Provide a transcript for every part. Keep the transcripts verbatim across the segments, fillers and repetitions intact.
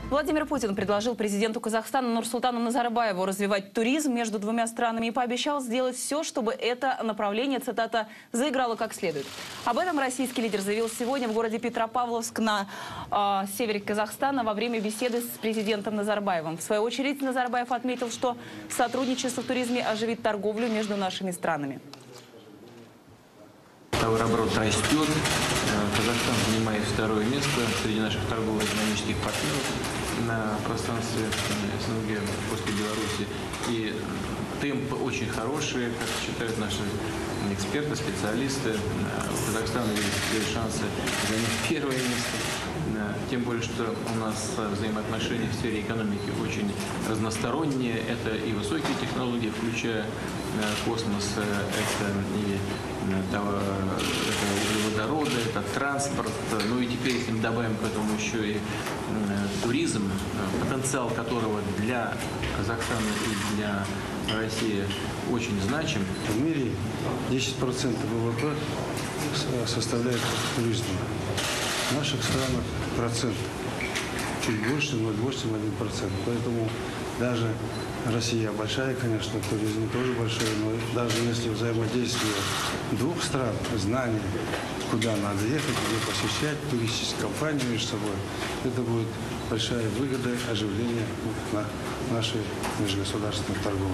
Владимир Путин предложил президенту Казахстана Нурсултану Назарбаеву развивать туризм между двумя странами и пообещал сделать все, чтобы это направление, цитата, заиграло как следует. Об этом российский лидер заявил сегодня в городе Петропавловск на э, севере Казахстана во время беседы с президентом Назарбаевым. В свою очередь Назарбаев отметил, что сотрудничество в туризме оживит торговлю между нашими странами. Товарооборот растет. Казахстан занимает второе место среди наших торгово-экономических партнеров на пространстве СНГ после Беларуси. И темп очень хороший, как считают наши эксперты, специалисты. Казахстан имеет шансы занять первое место. Тем более, что у нас взаимоотношения в сфере экономики очень разносторонние. Это и высокие технологии, включая космос, это и это углеводороды, это транспорт. Ну и теперь, если мы добавим к этому еще и туризм, потенциал которого для Казахстана и для России очень значим. В мире десять процентов ВВП составляет туризм. В наших странах процент чуть больше, ноль целых восемь десятых процента. Поэтому даже Россия большая, конечно, туризм тоже большой, но даже если взаимодействие двух стран, знания, куда надо ехать, где посещать, туристические компании между собой, это будет большая выгода оживления на нашей межгосударственной торговле.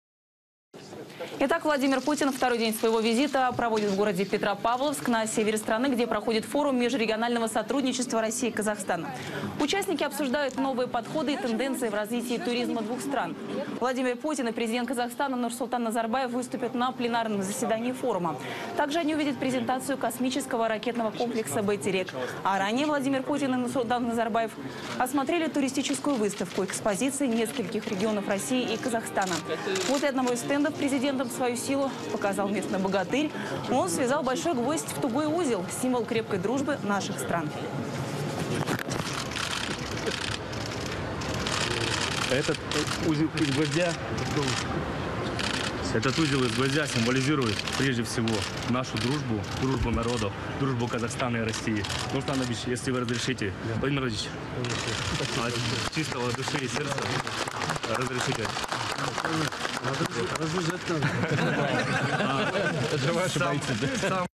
Итак, Владимир Путин второй день своего визита проводит в городе Петропавловск на севере страны, где проходит форум межрегионального сотрудничества России и Казахстана. Участники обсуждают новые подходы и тенденции в развитии туризма двух стран. Владимир Путин и президент Казахстана Нурсултан Назарбаев выступят на пленарном заседании форума. Также они увидят презентацию космического ракетного комплекса «Байтерек». А ранее Владимир Путин и Нурсултан Назарбаев осмотрели туристическую выставку экспозиции нескольких регионов России и Казахстана. Возле одного из стендов президентом свою силу показал местный богатырь. Он связал большой гвоздь в тугой узел, символ крепкой дружбы наших стран. Этот узел из гвоздя, этот узел из гвоздя символизирует прежде всего нашу дружбу, дружбу народов, дружбу Казахстана и России. Нурсултан Абич, если вы разрешите, Владимир Владимирович, от чистого души и сердца разрешите. Развязать надо. Это же ваши бойцы.